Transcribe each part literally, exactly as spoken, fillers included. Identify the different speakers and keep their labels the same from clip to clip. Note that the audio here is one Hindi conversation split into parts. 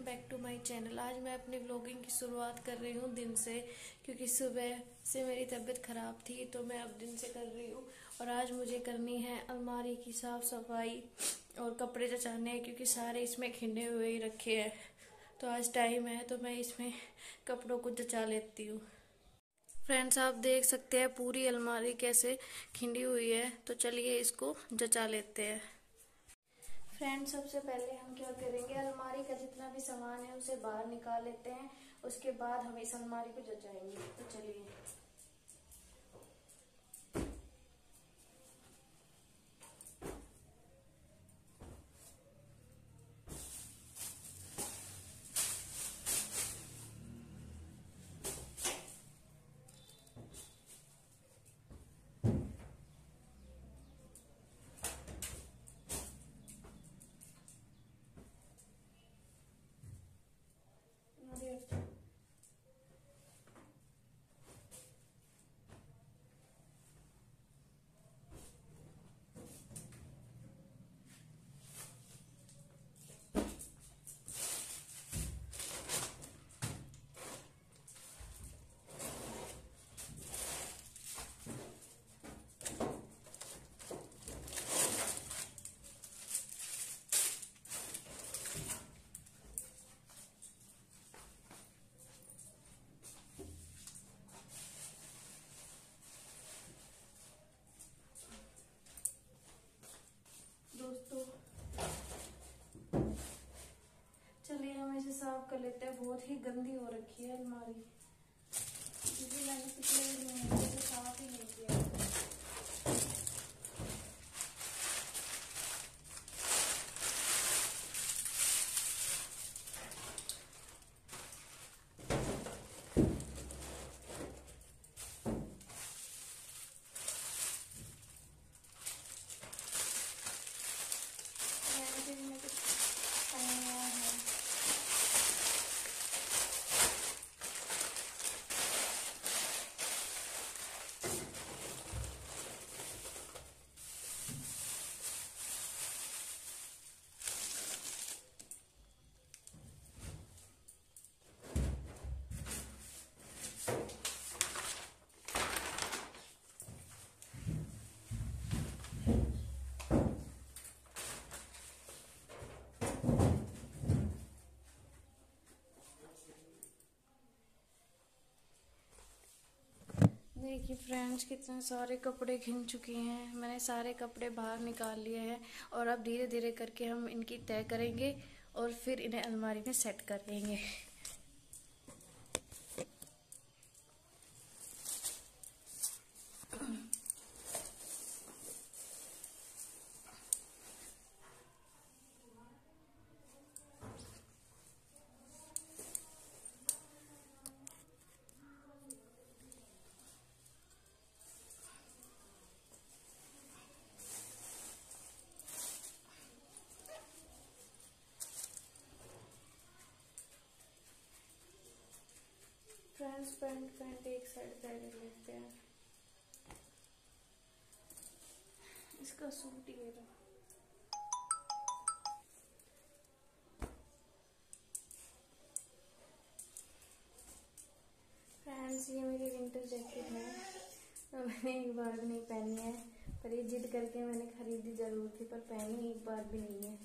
Speaker 1: Back to my channel. आज मैं अपनी व्लॉगिंग की शुरुआत कर रही हूँ दिन से, क्योंकि सुबह से मेरी तबीयत ख़राब थी तो मैं अब दिन से कर रही हूँ। और आज मुझे करनी है अलमारी की साफ़ सफाई और कपड़े जचाने हैं, क्योंकि सारे इसमें खिंडे हुए ही रखे हैं। तो आज टाइम है तो मैं इसमें कपड़ों को जचा लेती हूँ। फ्रेंड्स, आप देख सकते हैं पूरी अलमारी कैसे खिंडी हुई है। तो चलिए इसको जचा लेते हैं। फ्रेंड्स, सबसे पहले हम क्या करेंगे, अलमारी का जितना भी सामान है उसे बाहर निकाल लेते हैं। उसके बाद हम इस अलमारी को जचाएंगे। तो चलिए। दोस्तों, चलिए हम इसे साफ कर लेते हैं। बहुत ही गंदी हो रखी है अलमारी, क्योंकि मैंने पिछले महीने से साफ ही नहीं किया। देखिए फ्रेंड्स, कितने सारे कपड़े खिंच चुके हैं। मैंने सारे कपड़े बाहर निकाल लिए हैं और अब धीरे धीरे करके हम इनकी तय करेंगे और फिर इन्हें अलमारी में सेट कर देंगे। फ्रेंड्स, पैंट पैंट एक साइड कर लेते हैं। इसका सूट ये रहा। फ्रेंड्स, ये मेरी विंटर जैकेट है। तो मैंने एक बार भी नहीं पहनी है, पर ये जिद करके मैंने खरीदी जरूर थी, पर पहनी एक बार भी नहीं है।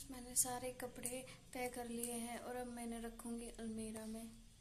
Speaker 1: मैंने सारे कपड़े तय कर लिए हैं और अब मैंने रखूंगी अलमीरा में।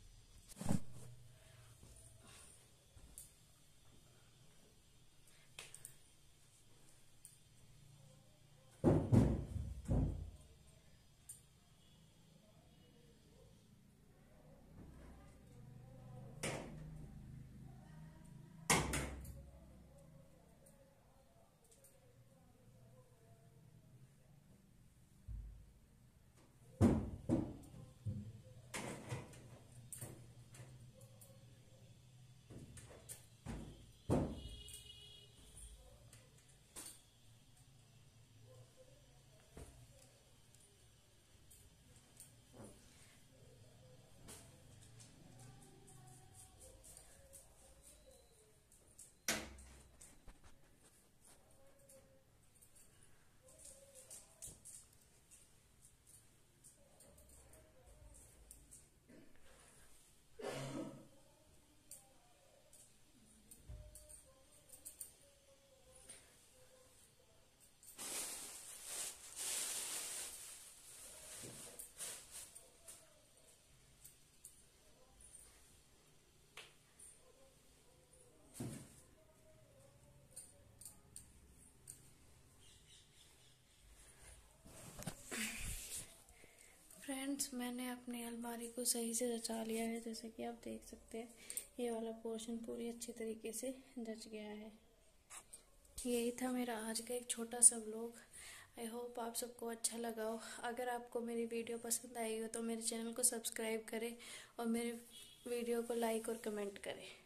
Speaker 1: फ्रेंड्स, मैंने अपनी अलमारी को सही से जचा लिया है। जैसे कि आप देख सकते हैं, ये वाला पोर्शन पूरी अच्छी तरीके से जच गया है। यही था मेरा आज का एक छोटा सा व्लॉग। आई होप आप सबको अच्छा लगा हो। अगर आपको मेरी वीडियो पसंद आई हो तो मेरे चैनल को सब्सक्राइब करें और मेरे वीडियो को लाइक और कमेंट करें।